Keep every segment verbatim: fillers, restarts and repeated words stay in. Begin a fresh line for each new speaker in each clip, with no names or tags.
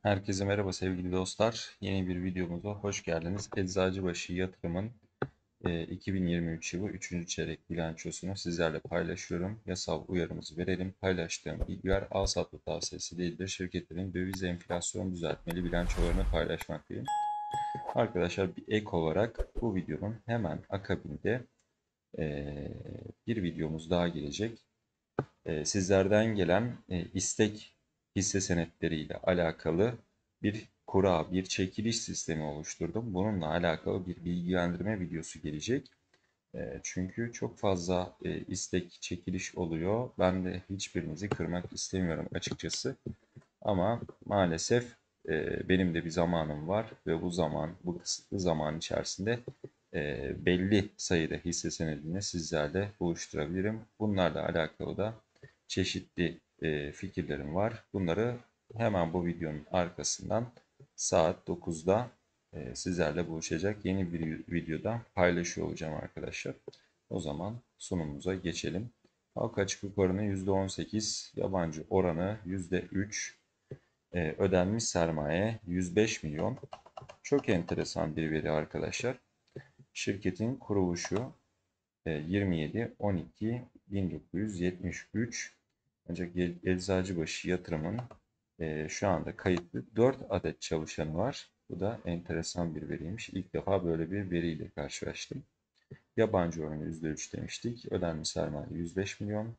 Herkese merhaba sevgili dostlar. Yeni bir videomuza hoş geldiniz. Eczacıbaşı Yatırım'ın e, iki bin yirmi üç yılı üçüncü çeyrek bilançosunu sizlerle paylaşıyorum. Yasal uyarımızı verelim. Paylaştığım bilgiler al satma tavsiyesi değildir. Şirketlerin döviz enflasyon düzeltmeli bilançolarını paylaşmaktayım. Arkadaşlar bir ek olarak bu videonun hemen akabinde e, bir videomuz daha gelecek. E, sizlerden gelen e, istek hisse senetleriyle alakalı bir kura, bir çekiliş sistemi oluşturdum. Bununla alakalı bir bilgilendirme videosu gelecek. E, çünkü çok fazla e, istek çekiliş oluyor. Ben de hiçbirinizi kırmak istemiyorum açıkçası. Ama maalesef e, benim de bir zamanım var ve bu zaman, bu kısıtlı zaman içerisinde e, belli sayıda hisse senedini sizlerle buluşturabilirim. Bunlarla alakalı da çeşitli e, fikirlerim var. Bunları hemen bu videonun arkasından saat dokuzda e, sizlerle buluşacak yeni bir videoda paylaşıyor olacağım arkadaşlar. O zaman sunumumuza geçelim. Halka açıklık oranı yüzde on sekiz, yabancı oranı yüzde üç, e, ödenmiş sermaye yüz beş milyon. Çok enteresan bir veri arkadaşlar. Şirketin kuruluşu e, yirmi yedi on iki bin dokuz yüz yetmiş üç. Ancak Eczacıbaşı Yatırım'ın e, şu anda kayıtlı dört adet çalışanı var. Bu da enteresan bir veriymiş. İlk defa böyle bir veriyle karşılaştım. Yabancı oranı yüzde üç demiştik. Ödenmiş sermaye yüz beş milyon.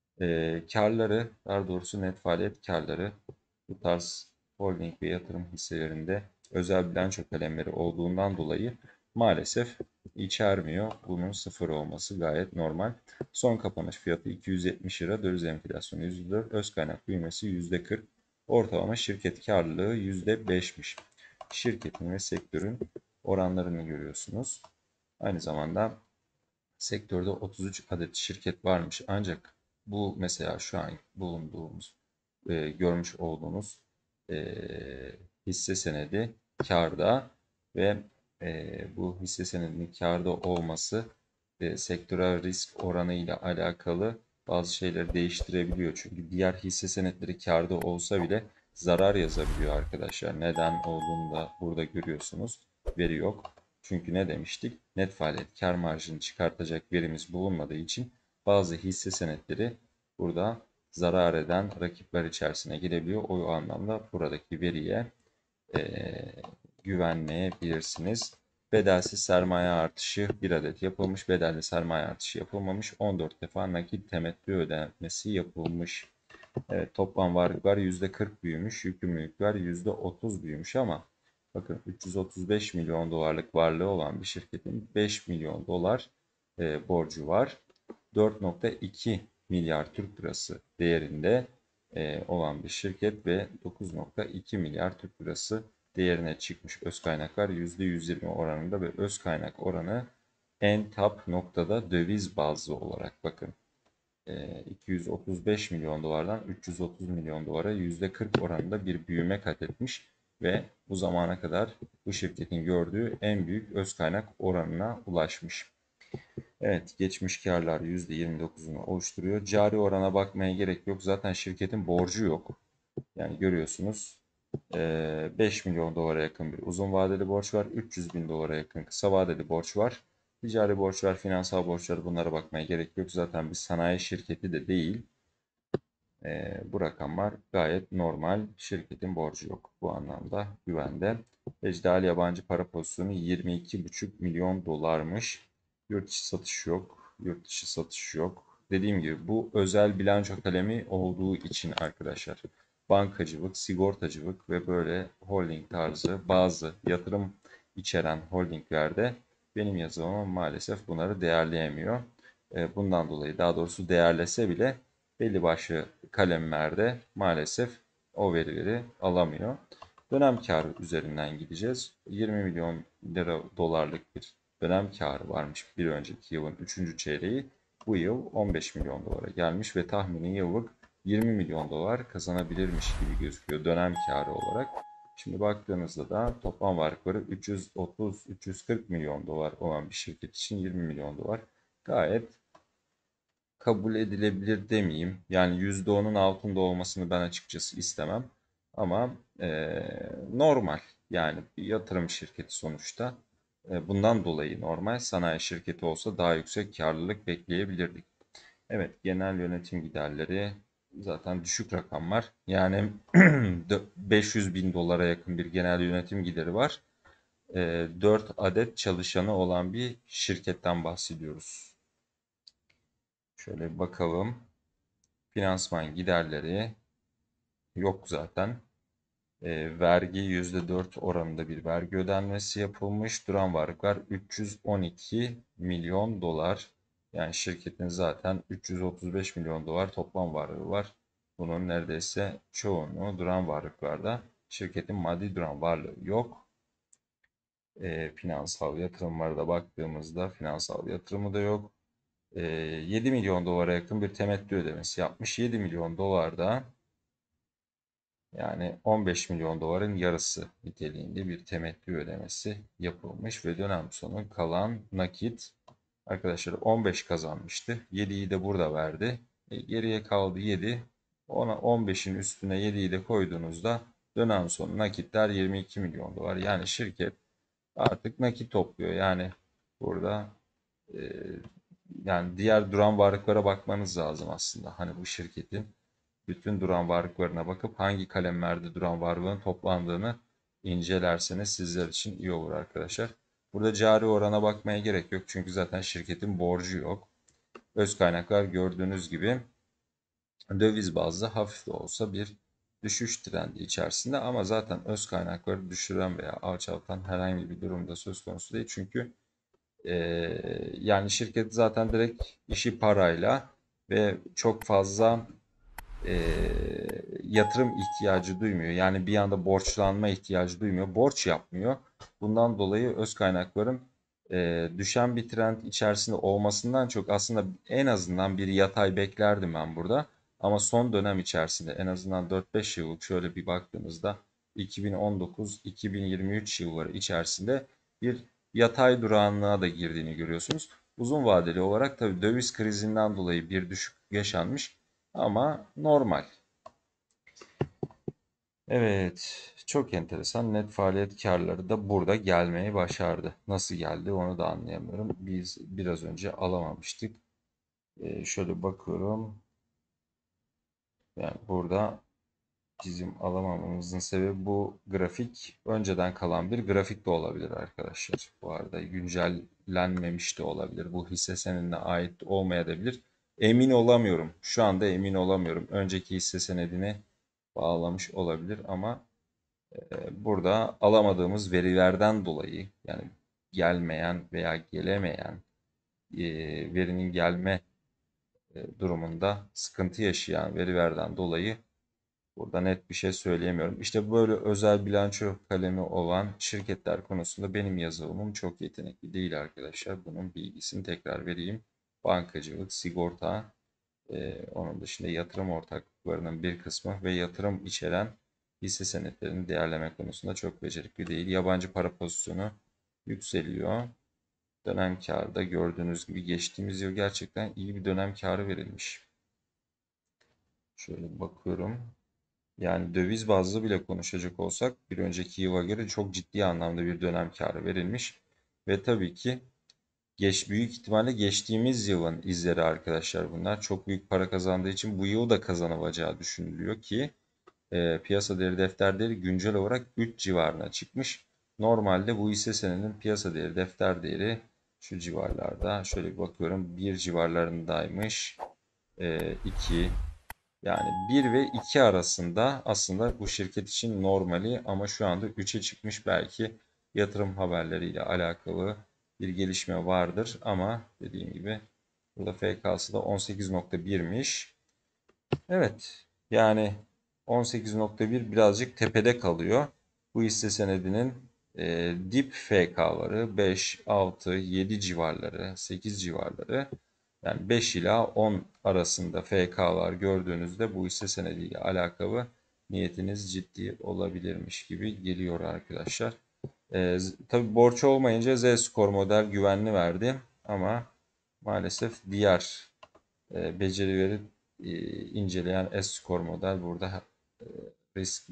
E, karları, daha doğrusu net faaliyet karları bu tarz holding ve yatırım hisselerinde özel bilanço kalemleri olduğundan dolayı maalesef içermiyor. Bunun sıfır olması gayet normal. Son kapanış fiyatı iki yüz yetmiş lira, döviz enflasyonu yüzde dört, öz kaynak büyümesi yüzde kırk, ortalama şirket karlılığı yüzde beşmiş. Şirketin ve sektörün oranlarını görüyorsunuz. Aynı zamanda sektörde otuz üç adet şirket varmış. Ancak bu mesela şu an bulunduğumuz, e, görmüş olduğunuz e, hisse senedi kârda ve e, bu hisse senedinin kârda olması e, sektörel risk oranı ile alakalı bazı şeyleri değiştirebiliyor. Çünkü diğer hisse senetleri kârda olsa bile zarar yazabiliyor arkadaşlar. Neden olduğunu da burada görüyorsunuz. Veri yok. Çünkü ne demiştik? Net faaliyet kar marjını çıkartacak verimiz bulunmadığı için bazı hisse senetleri burada zarar eden rakipler içerisine girebiliyor. O anlamda buradaki veriye e, güvenmeyebilirsiniz. Bedelsiz sermaye artışı bir adet yapılmış. Bedelli sermaye artışı yapılmamış. on dört defa nakit temettü ödenmesi yapılmış. Evet, toplam varlıklar yüzde kırk büyümüş. Yükümlülükler yüzde otuz büyümüş ama bakın üç yüz otuz beş milyon dolarlık varlığı olan bir şirketin beş milyon dolar e, borcu var. dört nokta iki milyar Türk lirası değerinde e, olan bir şirket ve dokuz nokta iki milyar Türk lirası değerine çıkmış öz kaynaklar yüzde yüz yirmi oranında ve öz kaynak oranı en top noktada döviz bazlı olarak bakın. iki yüz otuz beş milyon dolardan üç yüz otuz milyon dolara yüzde kırk oranında bir büyüme kat etmiş ve bu zamana kadar bu şirketin gördüğü en büyük öz kaynak oranına ulaşmış. Evet, geçmiş karlar yüzde yirmi dokuzunu oluşturuyor. Cari orana bakmaya gerek yok. Zaten şirketin borcu yok. Yani görüyorsunuz beş milyon dolara yakın bir uzun vadeli borç var. üç yüz bin dolara yakın kısa vadeli borç var. Ticari borçlar, finansal borçlar, bunlara bakmaya gerek yok. Zaten bir sanayi şirketi de değil. E, bu rakamlar gayet normal. Şirketin borcu yok. Bu anlamda güvende. Ecdal yabancı para pozisyonu yirmi iki buçuk milyon dolarmış. Yurt içi satış yok. Yurt dışı satış yok. Dediğim gibi bu özel bilanço kalemi olduğu için arkadaşlar. Bankacılık, sigortacılık ve böyle holding tarzı bazı yatırım içeren holdinglerde benim yazılımım maalesef bunları değerleyemiyor. E, bundan dolayı daha doğrusu değerlese bile belli başlı kalemlerde maalesef o verileri alamıyor. Dönem karı üzerinden gideceğiz. yirmi milyon lira dolarlık bir dönem karı varmış bir önceki yılın üçüncü çeyreği. Bu yıl on beş milyon dolara gelmiş ve tahmini yıllık yirmi milyon dolar kazanabilirmiş gibi gözüküyor dönem karı olarak. Şimdi baktığınızda da toplam varlıkları üç yüz otuz üç yüz kırk milyon dolar olan bir şirket için yirmi milyon dolar gayet kabul edilebilir demeyeyim. Yani yüzde onun altında olmasını ben açıkçası istemem. Ama e, normal, yani bir yatırım şirketi sonuçta. E, bundan dolayı normal. Sanayi şirketi olsa daha yüksek karlılık bekleyebilirdik. Evet, genel yönetim giderleri zaten düşük rakamlar. Yani beş yüz bin dolara yakın bir genel yönetim gideri var. E, dört adet çalışanı olan bir şirketten bahsediyoruz. Şöyle bir bakalım. Finansman giderleri yok zaten. E, vergi yüzde dört oranında bir vergi ödenmesi yapılmış. Duran varlıklar üç yüz on iki milyon dolar. Yani şirketin zaten üç yüz otuz beş milyon dolar toplam varlığı var. Bunun neredeyse çoğunu duran varlıklarda. Şirketin maddi duran varlığı yok. E, finansal yatırımlara da baktığımızda finansal yatırımı da yok. E, yedi milyon dolara yakın bir temettü ödemesi yapmış. yedi milyon dolarda, yani on beş milyon doların yarısı niteliğinde bir temettü ödemesi yapılmış ve dönem sonu kalan nakit, arkadaşlar on beş kazanmıştı. yediyi de burada verdi. E, geriye kaldı yedi. Ona on beşin üstüne yediyi de koyduğunuzda dönem sonu nakitler yirmi iki milyon dolar. Yani şirket artık nakit topluyor. Yani burada e, yani diğer duran varlıklara bakmanız lazım aslında. Hani bu şirketin bütün duran varlıklarına bakıp hangi kalemlerde duran varlığın toplandığını incelerseniz sizler için iyi olur arkadaşlar. Burada cari orana bakmaya gerek yok. Çünkü zaten şirketin borcu yok. Öz kaynaklar gördüğünüz gibi döviz bazlı hafif de olsa bir düşüş trendi içerisinde, ama zaten öz kaynakları düşüren veya alçaltan herhangi bir durumda söz konusu değil. Çünkü e, yani şirket zaten direkt işi parayla ve çok fazla e, yatırım ihtiyacı duymuyor. Yani bir anda borçlanma ihtiyacı duymuyor. Borç yapmıyor. Bundan dolayı öz kaynakların e, düşen bir trend içerisinde olmasından çok aslında en azından bir yatay beklerdim ben burada. Ama son dönem içerisinde en azından dört beş yıllık şöyle bir baktığımızda iki bin on dokuz iki bin yirmi üç yılları içerisinde bir yatay durağanlığa da girdiğini görüyorsunuz. Uzun vadeli olarak tabii döviz krizinden dolayı bir düşük yaşanmış. Ama normal. Evet, çok enteresan. Net faaliyet karları da burada gelmeyi başardı. Nasıl geldi onu da anlayamıyorum. Biz biraz önce alamamıştık. Ee, şöyle bakıyorum. Yani burada bizim alamamamızın sebebi bu grafik önceden kalan bir grafik de olabilir arkadaşlar. Bu arada güncellenmemiş de olabilir. Bu hisse senedine ait olmayabilir. Emin olamıyorum. Şu anda emin olamıyorum. Önceki hisse senedini bağlamış olabilir ama e, burada alamadığımız verilerden dolayı, yani gelmeyen veya gelemeyen e, verinin gelme e, durumunda sıkıntı yaşayan verilerden dolayı burada net bir şey söyleyemiyorum. İşte böyle özel bilanço kalemi olan şirketler konusunda benim yazılımım çok yetenekli değil arkadaşlar. Bunun bilgisini tekrar vereyim. Bankacılık, sigorta, e, onun dışında yatırım ortaklıklarının bir kısmı ve yatırım içeren hisse senetlerini değerleme konusunda çok becerikli değil. Yabancı para pozisyonu yükseliyor. Dönem kârı da gördüğünüz gibi geçtiğimiz yıl gerçekten iyi bir dönem kârı verilmiş. Şöyle bakıyorum. Yani döviz bazlı bile konuşacak olsak bir önceki yıla göre çok ciddi anlamda bir dönem kârı verilmiş. Ve tabii ki geç, büyük ihtimalle geçtiğimiz yılın izleri arkadaşlar bunlar. Çok büyük para kazandığı için bu yıl da kazanılacağı düşünülüyor ki e, piyasa değeri defter değeri güncel olarak üç civarına çıkmış. Normalde bu hisse senedinin piyasa değeri defter değeri şu civarlarda. Şöyle bir bakıyorum, bir civarlarındaymış. E, iki, yani bir ve iki arasında aslında bu şirket için normali, ama şu anda üçe çıkmış. Belki yatırım haberleriyle alakalı bir gelişme vardır ama dediğim gibi burada F K'sı da on sekiz nokta birmiş. Evet, yani on sekiz nokta bir birazcık tepede kalıyor. Bu hisse senedinin e, dip F K'ları beş, altı, yedi civarları, sekiz civarları. Yani beş ila on arasında F K'lar gördüğünüzde bu hisse senediyle alakalı niyetiniz ciddi olabilirmiş gibi geliyor arkadaşlar. Ee, tabii borç olmayınca Z skor model güvenli verdi ama maalesef diğer e, becerileri e, inceleyen S skor model burada e, riskli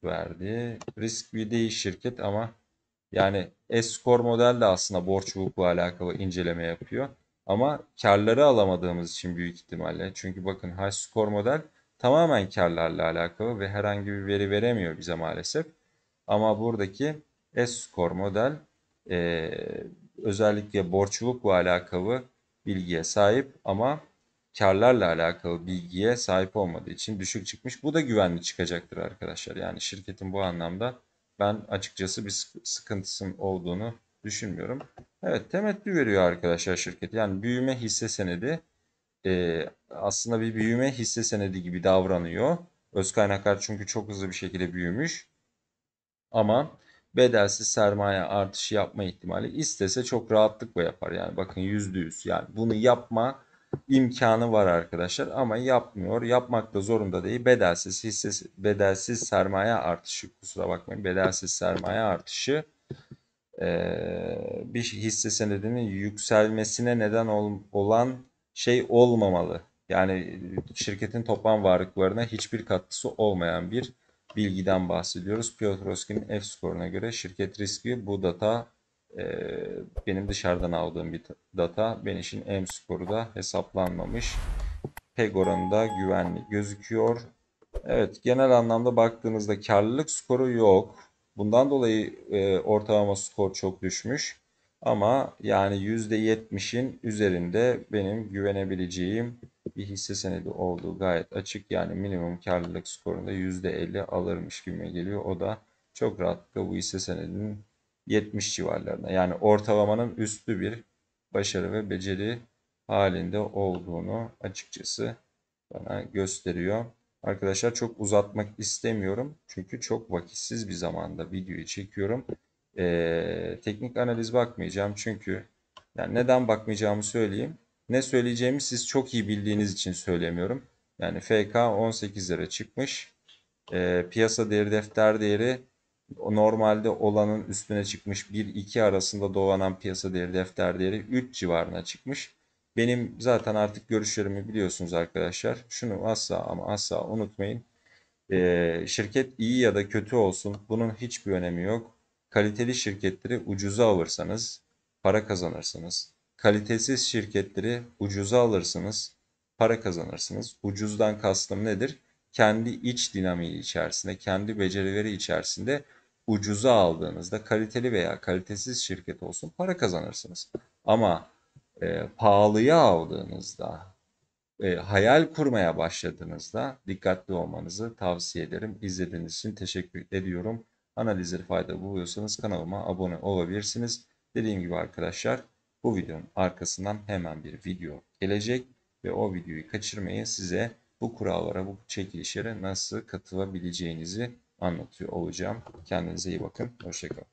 verdi. Risk bir değil şirket ama yani S-Score model de aslında borç hukukla alakalı inceleme yapıyor. Ama karları alamadığımız için büyük ihtimalle. Çünkü bakın H-Score model tamamen karlarla alakalı ve herhangi bir veri veremiyor bize maalesef. Ama buradaki S-Score model e, özellikle borçlulukla alakalı bilgiye sahip ama karlarla alakalı bilgiye sahip olmadığı için düşük çıkmış. Bu da güvenli çıkacaktır arkadaşlar. Yani şirketin bu anlamda ben açıkçası bir sıkıntısının olduğunu düşünmüyorum. Evet, temettü veriyor arkadaşlar şirket. Yani büyüme hisse senedi e, aslında bir büyüme hisse senedi gibi davranıyor. Öz kaynaklar çünkü çok hızlı bir şekilde büyümüş. Ama bedelsiz sermaye artışı yapma ihtimali istese çok rahatlıkla yapar. Yani bakın yüzde yüz. Yani bunu yapma imkanı var arkadaşlar ama yapmıyor. Yapmak da zorunda değil. Bedelsiz hisse bedelsiz sermaye artışı, kusura bakmayın. Bedelsiz sermaye artışı bir hisse senedinin yükselmesine neden ol, olan şey olmamalı. Yani şirketin toplam varlıklarına hiçbir katkısı olmayan bir bilgiden bahsediyoruz. Piotrowski'nin F-skoruna göre şirket riski bu data e, benim dışarıdan aldığım bir data. Beniş'in M-skoru da hesaplanmamış. P E G oranında güvenli gözüküyor. Evet, genel anlamda baktığınızda karlılık skoru yok. Bundan dolayı e, ortalama skor çok düşmüş. Ama yani yüzde yetmişin üzerinde benim güvenebileceğim bir hisse senedi olduğu gayet açık. Yani minimum karlılık skorunda yüzde elli alırmış gibi geliyor. O da çok rahatlıkla bu hisse senedinin yetmiş civarlarında. Yani ortalamanın üstü bir başarı ve beceri halinde olduğunu açıkçası bana gösteriyor. Arkadaşlar çok uzatmak istemiyorum. Çünkü çok vakitsiz bir zamanda videoyu çekiyorum. Ee, teknik analiz bakmayacağım. Çünkü yani neden bakmayacağımı söyleyeyim. Ne söyleyeceğimi siz çok iyi bildiğiniz için söylemiyorum. Yani F K on sekiz lira çıkmış. Ee, piyasa değeri defter değeri normalde olanın üstüne çıkmış. bir iki arasında dolanan piyasa değeri defter değeri üç civarına çıkmış. Benim zaten artık görüşlerimi biliyorsunuz arkadaşlar. Şunu asla ama asla unutmayın. Ee, şirket iyi ya da kötü olsun bunun hiçbir önemi yok. Kaliteli şirketleri ucuza alırsanız para kazanırsınız. Kalitesiz şirketleri ucuza alırsınız, para kazanırsınız. Ucuzdan kastım nedir? Kendi iç dinamiği içerisinde, kendi becerileri içerisinde ucuza aldığınızda kaliteli veya kalitesiz şirket olsun para kazanırsınız. Ama e, pahalıya aldığınızda e, hayal kurmaya başladığınızda dikkatli olmanızı tavsiye ederim. İzlediğiniz için teşekkür ediyorum. Analizleri faydalı buluyorsanız kanalıma abone olabilirsiniz. Dediğim gibi arkadaşlar bu videonun arkasından hemen bir video gelecek ve o videoyu kaçırmayın. Size bu kurallara, bu çekilişlere nasıl katılabileceğinizi anlatıyor olacağım. Kendinize iyi bakın. Hoşça kalın.